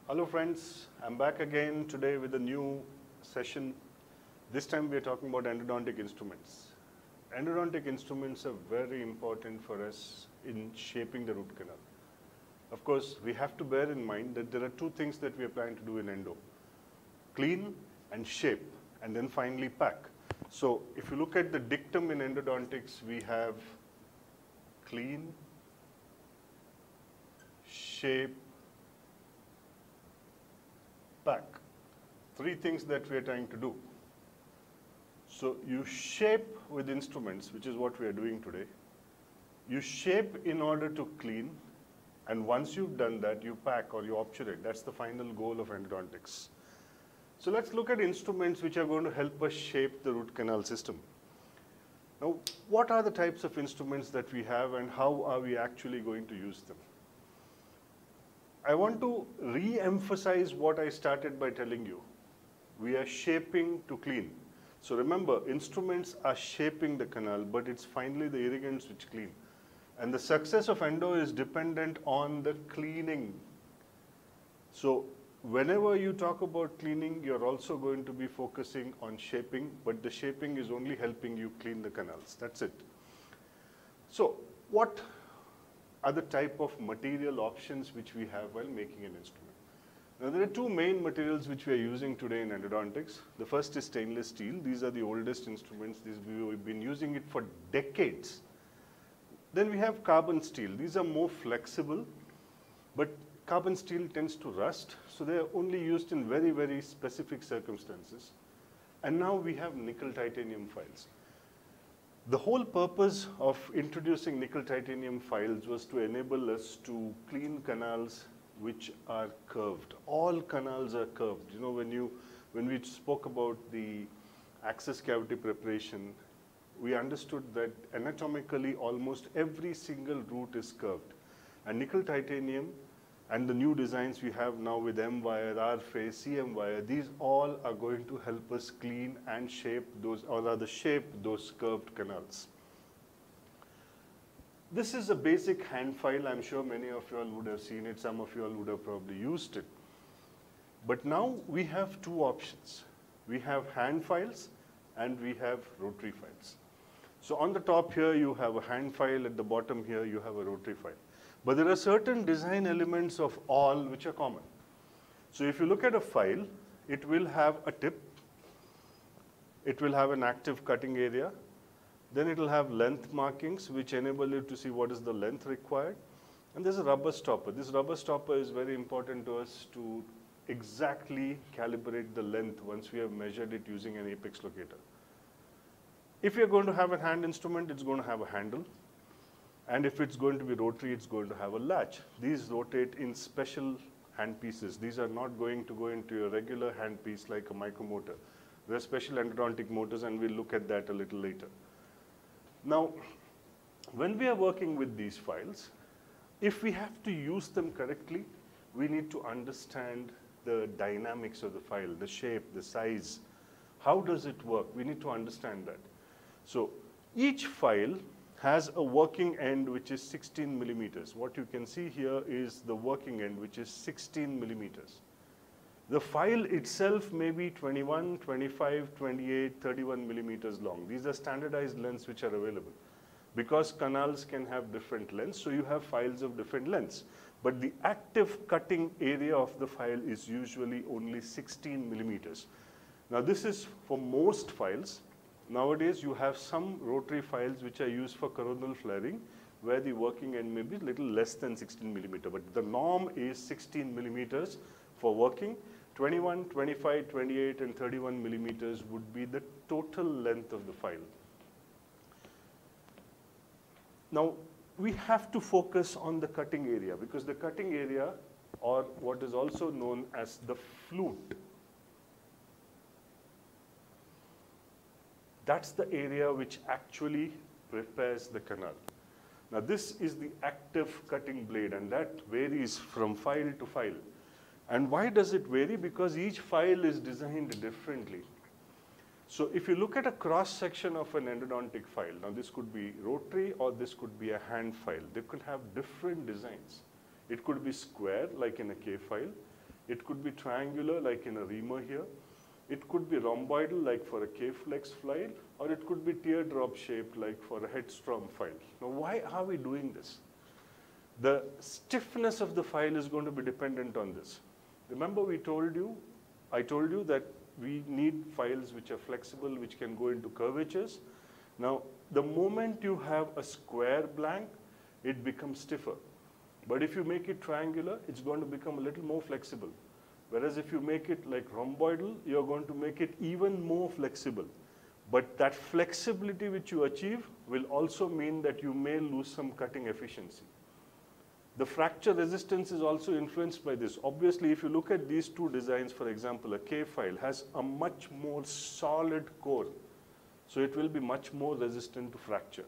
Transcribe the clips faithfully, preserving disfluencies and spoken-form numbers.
Hello friends, I'm back again today with a new session. This time we are talking about endodontic instruments. Endodontic instruments are very important for us in shaping the root canal. Of course, we have to bear in mind that there are two things that we are planning to do in endo. Clean and shape, and then finally pack. So if you look at the dictum in endodontics, we have clean, shape, pack. Three things that we are trying to do. So you shape with instruments, which is what we are doing today. You shape in order to clean, and once you've done that, you pack or you obturate. That's the final goal of endodontics. So let's look at instruments which are going to help us shape the root canal system. Now, what are the types of instruments that we have and how are we actually going to use them? I want to re-emphasize what I started by telling you. We are shaping to clean. So remember, instruments are shaping the canal, but it's finally the irrigants which clean. And the success of endo is dependent on the cleaning. So whenever you talk about cleaning, you're also going to be focusing on shaping, but the shaping is only helping you clean the canals. That's it. So what are the type of material options which we have while making an instrument? Now, there are two main materials which we are using today in endodontics. The first is stainless steel. These are the oldest instruments. These, we've been using it for decades. Then we have carbon steel. These are more flexible, but carbon steel tends to rust, so they are only used in very, very specific circumstances. And now we have nickel titanium files. The whole purpose of introducing nickel titanium files was to enable us to clean canals which are curved. All canals are curved. You know, when you when we spoke about the access cavity preparation, we understood that anatomically almost every single root is curved. And nickel titanium and the new designs we have now with M-wire, R-phase, C M wire, these all are going to help us clean and shape those, or rather shape those curved canals. This is a basic hand file. I'm sure many of you all would have seen it. Some of you all would have probably used it. But now we have two options. We have hand files and we have rotary files. So on the top here, you have a hand file. At the bottom here, you have a rotary file. But there are certain design elements of all which are common. So if you look at a file, it will have a tip. It will have an active cutting area. Then it will have length markings which enable you to see what is the length required. And there's a rubber stopper. This rubber stopper is very important to us to exactly calibrate the length once we have measured it using an apex locator. If you're going to have a hand instrument, it's going to have a handle. And if it's going to be rotary, it's going to have a latch. These rotate in special handpieces. These are not going to go into your regular handpiece like a micromotor. There are special endodontic motors, and we'll look at that a little later. Now, when we are working with these files, if we have to use them correctly, we need to understand the dynamics of the file, the shape, the size. How does it work? We need to understand that. So each file has a working end which is sixteen millimeters. What you can see here is the working end which is sixteen millimeters. The file itself may be twenty-one, twenty-five, twenty-eight, thirty-one millimeters long. These are standardized lengths which are available. Because canals can have different lengths, so you have files of different lengths. But the active cutting area of the file is usually only sixteen millimeters. Now this is for most files. Nowadays, you have some rotary files which are used for coronal flaring, where the working end may be a little less than sixteen millimeter. But the norm is sixteen millimeters for working. twenty-one, twenty-five, twenty-eight, and thirty-one millimeters would be the total length of the file. Now, we have to focus on the cutting area, because the cutting area, or what is also known as the flute, that's the area which actually prepares the canal. Now this is the active cutting blade, and that varies from file to file. And why does it vary? Because each file is designed differently. So if you look at a cross section of an endodontic file, now this could be rotary or this could be a hand file. They could have different designs. It could be square like in a K file. It could be triangular, like in a reamer here. It could be rhomboidal, like for a K-flex file, or it could be teardrop shaped, like for a headstrom file. Now, why are we doing this? The stiffness of the file is going to be dependent on this. Remember, we told you, I told you that we need files which are flexible, which can go into curvatures. Now, the moment you have a square blank, it becomes stiffer. But if you make it triangular, it's going to become a little more flexible. Whereas if you make it like rhomboidal, you're going to make it even more flexible. But that flexibility which you achieve will also mean that you may lose some cutting efficiency. The fracture resistance is also influenced by this. Obviously, if you look at these two designs, for example, a K file has a much more solid core. So it will be much more resistant to fracture.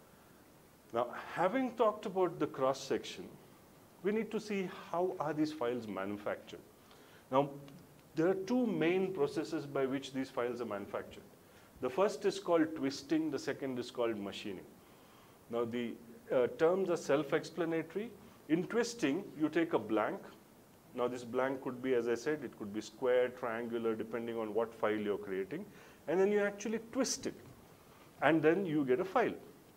Now, having talked about the cross section, we need to see how are these files manufactured. Now, there are two main processes by which these files are manufactured. The first is called twisting, the second is called machining. Now, the uh, terms are self-explanatory. In twisting, you take a blank. Now, this blank could be, as I said, it could be square, triangular, depending on what file you're creating. And then you actually twist it. And then you get a file.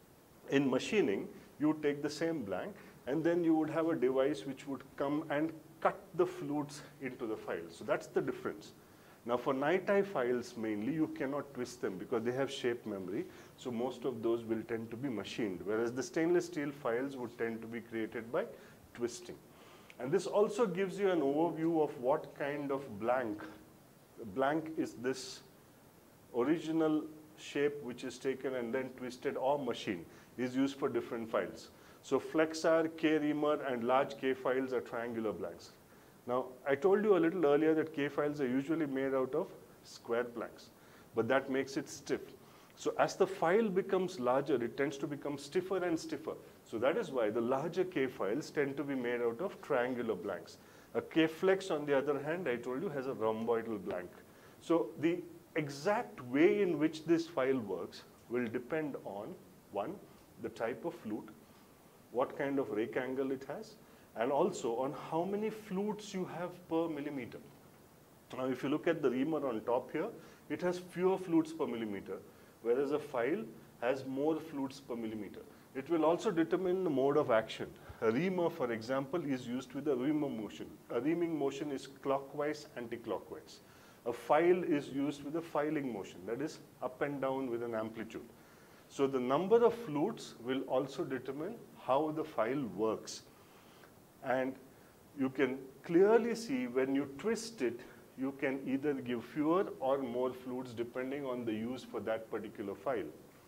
In machining, you take the same blank, and then you would have a device which would come and cut the flutes into the file. So that's the difference. Now, for NiTi files mainly, you cannot twist them because they have shape memory. So most of those will tend to be machined, whereas the stainless steel files would tend to be created by twisting. And this also gives you an overview of what kind of blank. The blank is this original shape which is taken and then twisted or machined, is used for different files. So Flexar, K-reamer, and large K files are triangular blanks. Now, I told you a little earlier that K files are usually made out of square blanks, but that makes it stiff. So as the file becomes larger, it tends to become stiffer and stiffer. So that is why the larger K files tend to be made out of triangular blanks. A K-flex, on the other hand, I told you, has a rhomboidal blank. So the exact way in which this file works will depend on, one, the type of flute, what kind of rake angle it has, and also on how many flutes you have per millimeter. Now, if you look at the reamer on top here, it has fewer flutes per millimeter, whereas a file has more flutes per millimeter. It will also determine the mode of action. A reamer, for example, is used with a reamer motion. A reaming motion is clockwise, anti-clockwise. A file is used with a filing motion, that is up and down with an amplitude. So the number of flutes will also determine how the file works. And you can clearly see when you twist it, you can either give fewer or more flutes depending on the use for that particular file.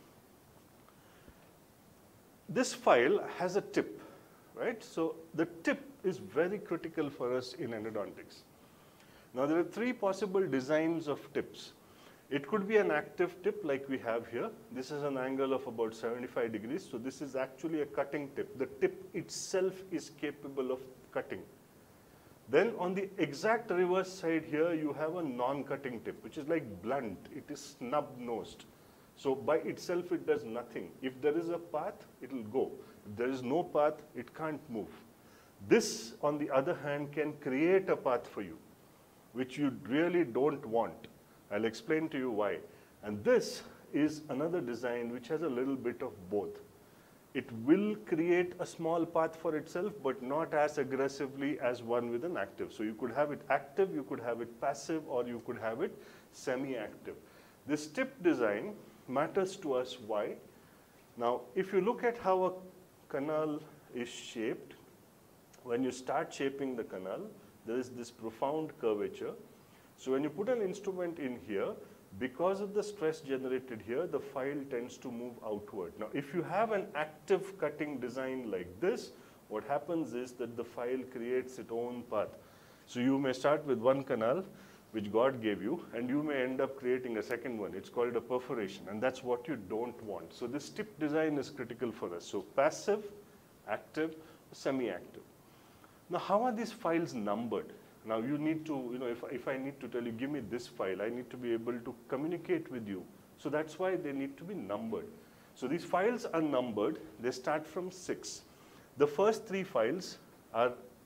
This file has a tip, right? So the tip is very critical for us in endodontics. Now, there are three possible designs of tips. It could be an active tip like we have here. This is an angle of about seventy-five degrees. So this is actually a cutting tip. The tip itself is capable of cutting. Then on the exact reverse side here, you have a non-cutting tip, which is like blunt. It is snub-nosed. So by itself, it does nothing. If there is a path, it will go. If there is no path, it can't move. This, on the other hand, can create a path for you, which you really don't want. I'll explain to you why. And this is another design which has a little bit of both. It will create a small path for itself, but not as aggressively as one with an active. So you could have it active, you could have it passive, or you could have it semi-active. This tip design matters to us. Why? Now, if you look at how a canal is shaped, when you start shaping the canal, there is this profound curvature. So when you put an instrument in here, because of the stress generated here, the file tends to move outward. Now, if you have an active cutting design like this, what happens is that the file creates its own path. So you may start with one canal, which God gave you, and you may end up creating a second one. It's called a perforation, and that's what you don't want. So this tip design is critical for us. So passive, active, semi-active. Now, how are these files numbered? Now, you need to, you know, if, if I need to tell you, give me this file, I need to be able to communicate with you. So that's why they need to be numbered. So these files are numbered. They start from six. The first three files are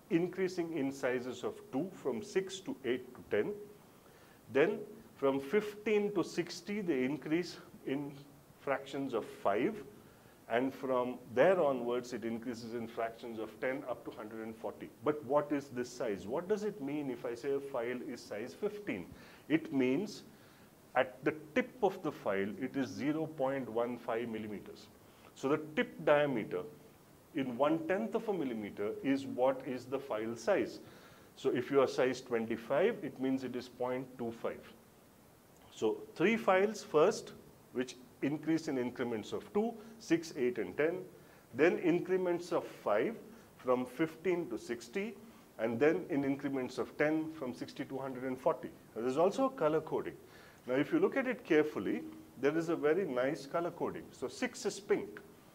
increasing in sizes of two from six to eight to ten. Then from fifteen to sixty, they increase in fractions of five. And from there onwards, it increases in fractions of ten up to one hundred forty. But what is this size? What does it mean if I say a file is size fifteen? It means at the tip of the file, it is zero point one five millimeters. So the tip diameter in one-tenth of a millimeter is what is the file size. So if you are size twenty-five, it means it is zero point two five. So three files first, which increase in increments of two, six, eight, and ten. Then increments of five from fifteen to sixty. And then in increments of ten from sixty to one hundred forty. There is also color coding. Now if you look at it carefully, there is a very nice color coding. So six is pink,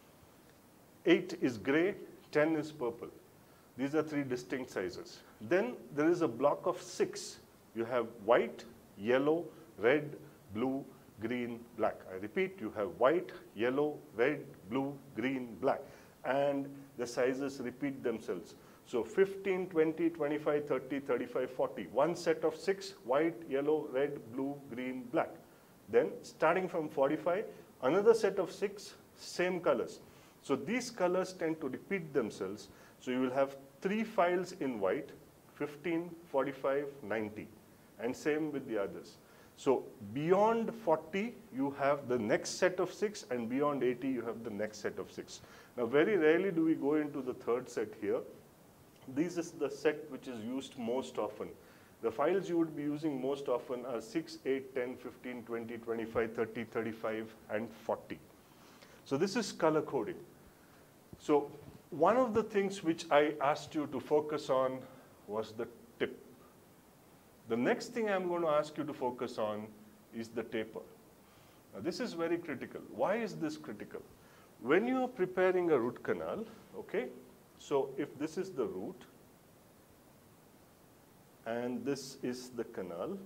eight is gray, ten is purple. These are three distinct sizes. Then there is a block of six. You have white, yellow, red, blue, green, black. I repeat, you have white, yellow, red, blue, green, black. And the sizes repeat themselves. So fifteen, twenty, twenty-five, thirty, thirty-five, forty. One set of six, white, yellow, red, blue, green, black. Then starting from forty-five, another set of six, same colors. So these colors tend to repeat themselves. So you will have three files in white, fifteen, forty-five, ninety. And same with the others. So beyond forty, you have the next set of six, and beyond eighty, you have the next set of six. Now, very rarely do we go into the third set here. This is the set which is used most often. The files you would be using most often are six, eight, ten, fifteen, twenty, twenty-five, thirty, thirty-five, and forty. So this is color coding. So one of the things which I asked you to focus on was the tip. The next thing I'm going to ask you to focus on is the taper. Now, this is very critical. Why is this critical? When you are preparing a root canal, okay, so if this is the root and this is the canal,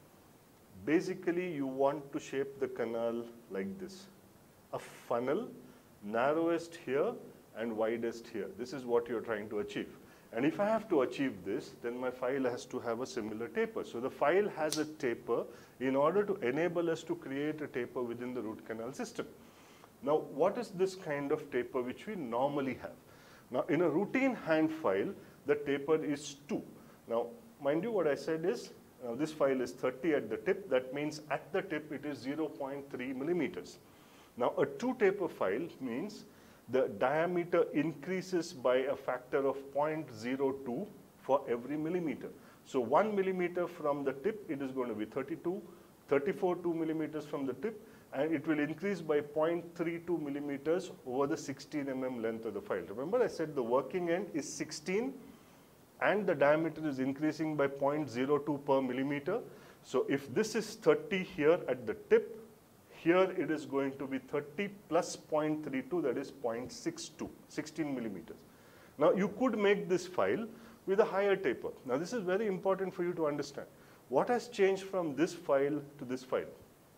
basically you want to shape the canal like this. A funnel, narrowest here and widest here. This is what you're trying to achieve. And if I have to achieve this, then my file has to have a similar taper. So the file has a taper in order to enable us to create a taper within the root canal system. Now, what is this kind of taper which we normally have? Now, in a routine hand file, the taper is two. Now, mind you, what I said is, uh, this file is thirty at the tip. That means at the tip, it is zero point three millimeters. Now, a two taper file means the diameter increases by a factor of zero point zero two for every millimeter. So one millimeter from the tip, it is going to be thirty-two, thirty-four two millimeters from the tip, and it will increase by zero point three two millimeters over the sixteen millimeter length of the file. Remember, I said the working end is sixteen, and the diameter is increasing by zero point zero two per millimeter. So if this is thirty here at the tip, here it is going to be thirty plus zero point three two, that is zero point six two, sixteen millimeters. Now you could make this file with a higher taper. Now this is very important for you to understand. What has changed from this file to this file?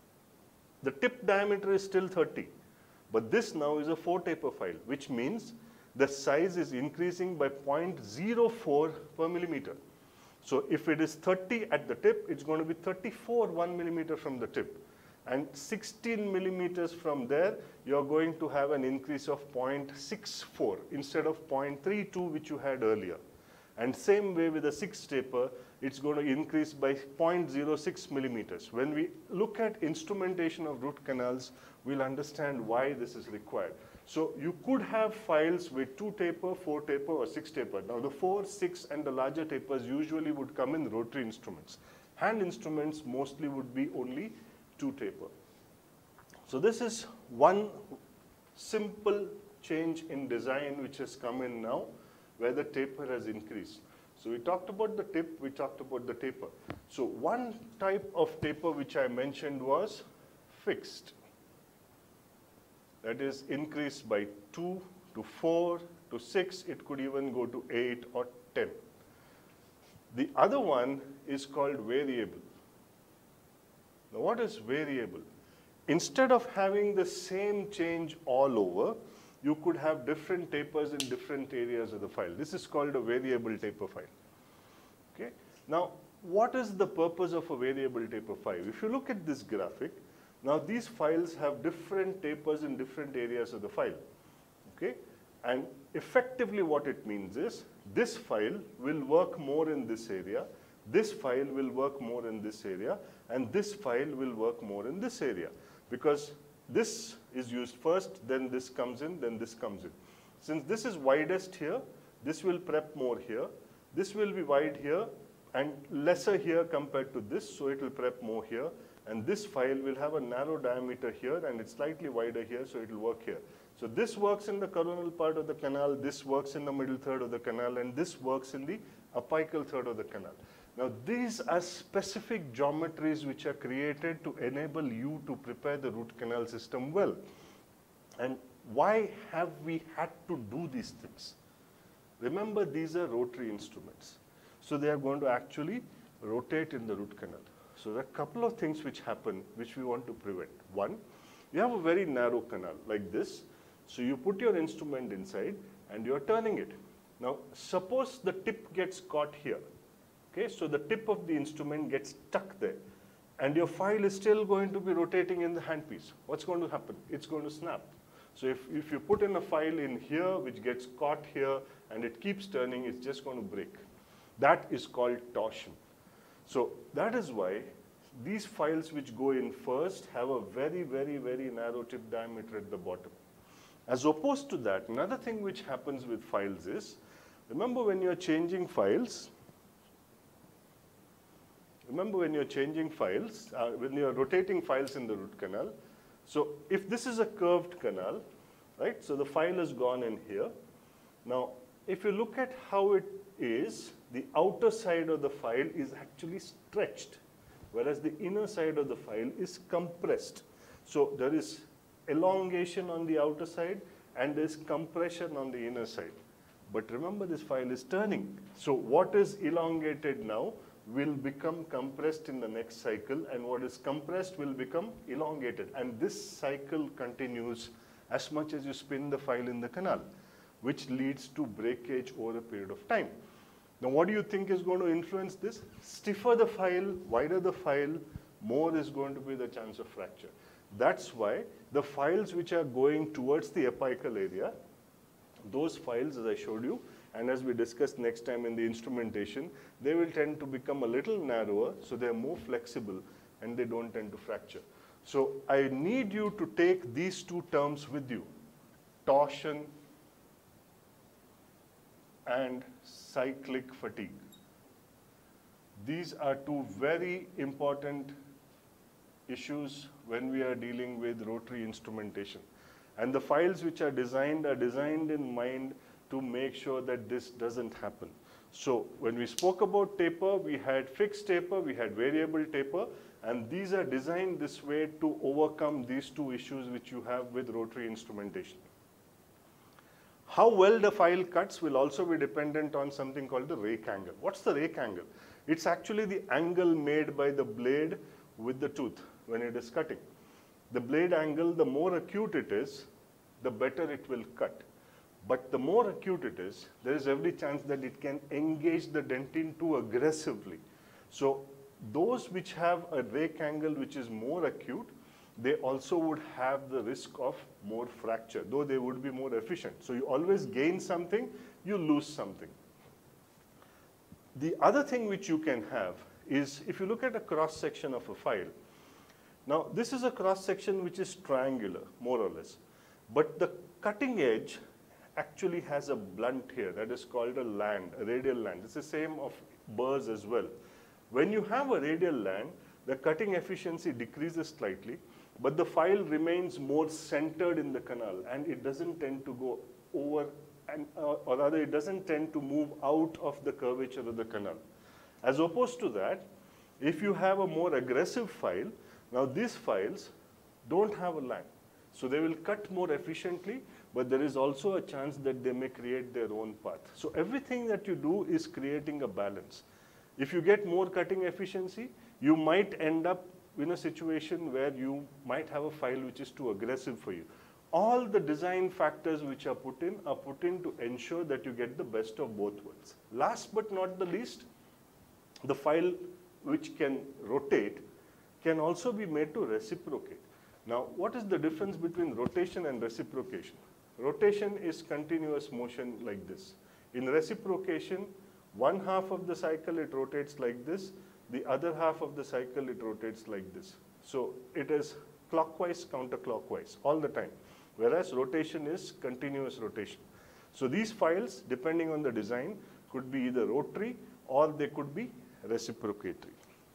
The tip diameter is still thirty, but this now is a four taper file, which means the size is increasing by zero point zero four per millimeter. So if it is thirty at the tip, it's going to be thirty-four one millimeter from the tip. And sixteen millimeters from there, you're going to have an increase of zero point six four instead of zero point three two, which you had earlier. And same way with the six taper, it's going to increase by zero point zero six millimeters. When we look at instrumentation of root canals, we'll understand why this is required. So you could have files with two taper, four taper, or six taper. Now the four, six, and the larger tapers usually would come in rotary instruments. Hand instruments mostly would be only two taper. So this is one simple change in design which has come in now, where the taper has increased. So we talked about the tip, we talked about the taper. So one type of taper which I mentioned was fixed. That is increased by two to four to six, it could even go to eight or ten. The other one is called variable. Now what is variable? Instead of having the same change all over, you could have different tapers in different areas of the file. This is called a variable taper file. Okay? Now, what is the purpose of a variable taper file? If you look at this graphic, now these files have different tapers in different areas of the file. Okay? And effectively what it means is, this file will work more in this area, this file will work more in this area, and this file will work more in this area. Because this is used first, then this comes in, then this comes in. Since this is widest here, this will prep more here. This will be wide here and lesser here compared to this, so it will prep more here. And this file will have a narrow diameter here and it's slightly wider here, so it will work here. So this works in the coronal part of the canal, this works in the middle third of the canal, and this works in the apical third of the canal. Now these are specific geometries which are created to enable you to prepare the root canal system well. And why have we had to do these things? Remember, these are rotary instruments. So they are going to actually rotate in the root canal. So there are a couple of things which happen which we want to prevent. One, you have a very narrow canal like this. So you put your instrument inside and you're turning it. Now suppose the tip gets caught here. Okay, so the tip of the instrument gets stuck there and your file is still going to be rotating in the handpiece. What's going to happen? It's going to snap. So if, if you put in a file in here which gets caught here and it keeps turning, it's just going to break. That is called torsion. So that is why these files which go in first have a very, very, very narrow tip diameter at the bottom. As opposed to that, another thing which happens with files is, remember when you're changing files, remember when you're changing files, uh, when you're rotating files in the root canal, so if this is a curved canal, right, so the file has gone in here. Now, if you look at how it is, the outer side of the file is actually stretched, whereas the inner side of the file is compressed. So there is elongation on the outer side and there is compression on the inner side. But remember, this file is turning. So what is elongated now will become compressed in the next cycle, and what is compressed will become elongated. And this cycle continues as much as you spin the file in the canal, which leads to breakage over a period of time. Now, what do you think is going to influence this? Stiffer the file, wider the file, more is going to be the chance of fracture. That's why the files which are going towards the apical area, those files, as I showed you, and as we discussed next time in the instrumentation, they will tend to become a little narrower, so they're more flexible and they don't tend to fracture. So I need you to take these two terms with you, torsion and cyclic fatigue. These are two very important issues when we are dealing with rotary instrumentation. And the files which are designed are designed in mind to make sure that this doesn't happen. So when we spoke about taper, we had fixed taper, we had variable taper, and these are designed this way to overcome these two issues which you have with rotary instrumentation. How well the file cuts will also be dependent on something called the rake angle. What's the rake angle? It's actually the angle made by the blade with the tooth when it is cutting. The blade angle, the more acute it is, the better it will cut. But the more acute it is, there is every chance that it can engage the dentine too aggressively. So those which have a rake angle which is more acute, they also would have the risk of more fracture, though they would be more efficient. So you always gain something, you lose something. The other thing which you can have is, if you look at a cross section of a file, now this is a cross section which is triangular, more or less, but the cutting edge actually has a blunt here that is called a land, a radial land. It's the same of burrs as well. When you have a radial land, the cutting efficiency decreases slightly, but the file remains more centered in the canal and it doesn't tend to go over, and, uh, or rather it doesn't tend to move out of the curvature of the canal. As opposed to that, if you have a more aggressive file, now these files don't have a land. So they will cut more efficiently, but there is also a chance that they may create their own path. So everything that you do is creating a balance. If you get more cutting efficiency, you might end up in a situation where you might have a file which is too aggressive for you. all the design factors which are put in are put in to ensure that you get the best of both worlds. Last but not the least, the file which can rotate can also be made to reciprocate. Now, what is the difference between rotation and reciprocation? Rotation is continuous motion like this. In reciprocation, one half of the cycle it rotates like this, the other half of the cycle it rotates like this. So it is clockwise, counterclockwise all the time, whereas rotation is continuous rotation. So these files, depending on the design, could be either rotary or they could be reciprocatory.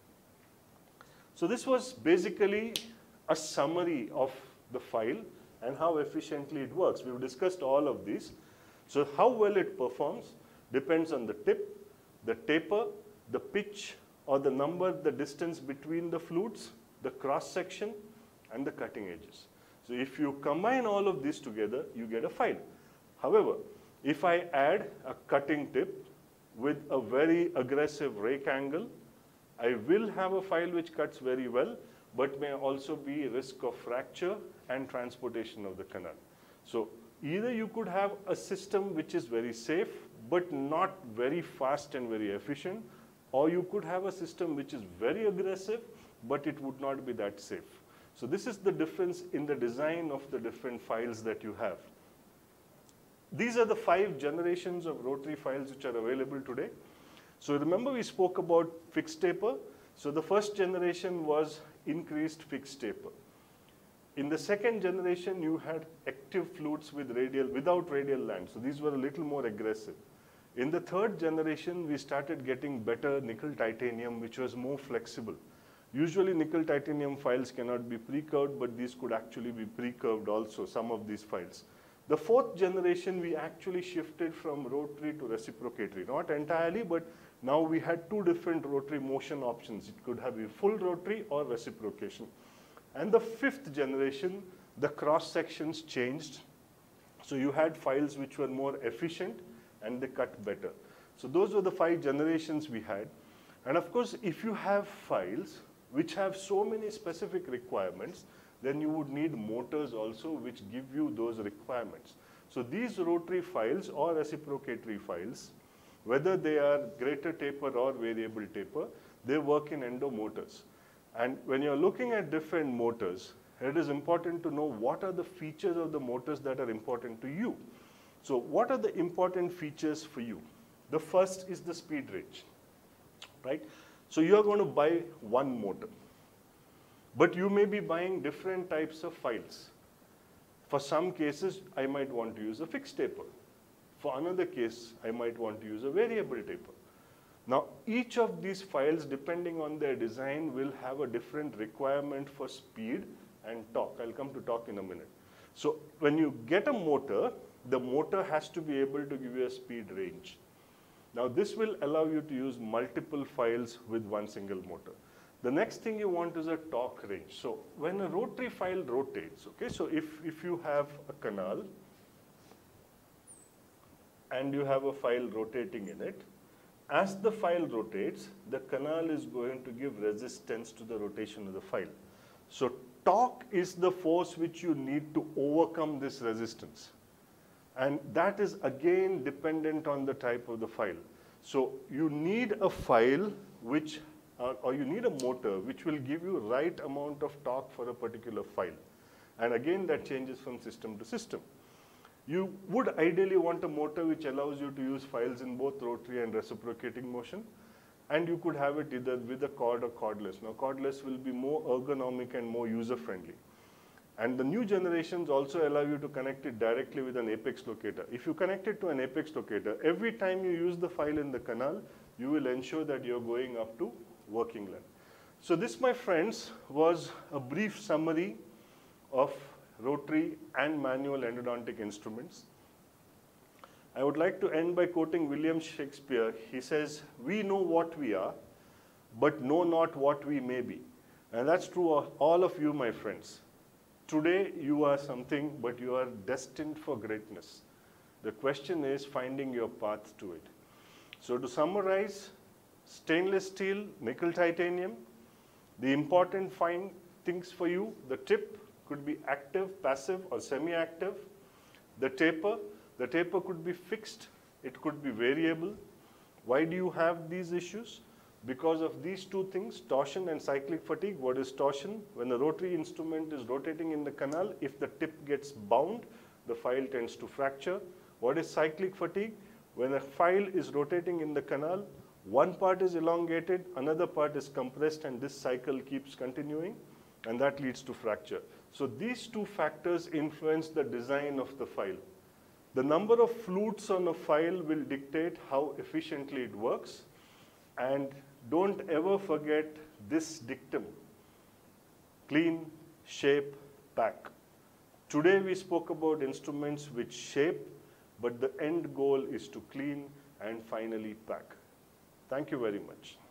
So this was basically a summary of the file and how efficiently it works. We've discussed all of these. So how well it performs depends on the tip, the taper, the pitch or the number, the distance between the flutes, the cross section and the cutting edges. So if you combine all of these together, you get a file. However, if I add a cutting tip with a very aggressive rake angle, I will have a file which cuts very well, but may also be risk of fracture and transportation of the canal. So either you could have a system which is very safe, but not very fast and very efficient, or you could have a system which is very aggressive, but it would not be that safe. So this is the difference in the design of the different files that you have. These are the five generations of rotary files which are available today. So remember we spoke about fixed taper. So the first generation was increased fixed taper. In the second generation, you had active flutes with radial, without radial land. So these were a little more aggressive. In the third generation, we started getting better nickel titanium, which was more flexible. Usually nickel titanium files cannot be pre-curved, but these could actually be pre-curved also, some of these files. The fourth generation, we actually shifted from rotary to reciprocatory. Not entirely, but now we had two different rotary motion options. It could have a full rotary or reciprocation. And the fifth generation, the cross sections changed. So you had files which were more efficient and they cut better. So those were the five generations we had. And of course, if you have files which have so many specific requirements, then you would need motors also which give you those requirements. So these rotary files or reciprocatory files, whether they are greater taper or variable taper, they work in endo motors. And when you're looking at different motors, it is important to know what are the features of the motors that are important to you. So what are the important features for you? The first is the speed range, right? So you're going to buy one motor, but you may be buying different types of files. For some cases, I might want to use a fixed taper. For another case, I might want to use a variable taper. Now, each of these files, depending on their design, will have a different requirement for speed and torque. I'll come to torque in a minute. So when you get a motor, the motor has to be able to give you a speed range. Now, this will allow you to use multiple files with one single motor. The next thing you want is a torque range. So when a rotary file rotates, okay, so if, if you have a canal and you have a file rotating in it, as the file rotates, the canal is going to give resistance to the rotation of the file. So torque is the force which you need to overcome this resistance. And that is again dependent on the type of the file. So you need a file which, uh, or you need a motor which will give you right amount of torque for a particular file. And again, that changes from system to system. You would ideally want a motor which allows you to use files in both rotary and reciprocating motion. And you could have it either with a cord or cordless. Now, cordless will be more ergonomic and more user-friendly. And the new generations also allow you to connect it directly with an apex locator. If you connect it to an apex locator, every time you use the file in the canal, you will ensure that you're going up to working length. So this, my friends, was a brief summary of rotary and manual endodontic instruments. I would like to end by quoting William Shakespeare. He says, "We know what we are, but know not what we may be." And that's true of all of you, my friends. Today, you are something, but you are destined for greatness. The question is finding your path to it. So to summarize, stainless steel, nickel titanium, the important fine things for you, the tip, could be active, passive, or semi-active. The taper, the taper could be fixed, it could be variable. Why do you have these issues? Because of these two things, torsion and cyclic fatigue. What is torsion? When a rotary instrument is rotating in the canal, if the tip gets bound, the file tends to fracture. What is cyclic fatigue? When a file is rotating in the canal, one part is elongated, another part is compressed, and this cycle keeps continuing, and that leads to fracture. So these two factors influence the design of the file. The number of flutes on a file will dictate how efficiently it works. And don't ever forget this dictum: clean, shape, pack. Today we spoke about instruments which shape, but the end goal is to clean and finally pack. Thank you very much.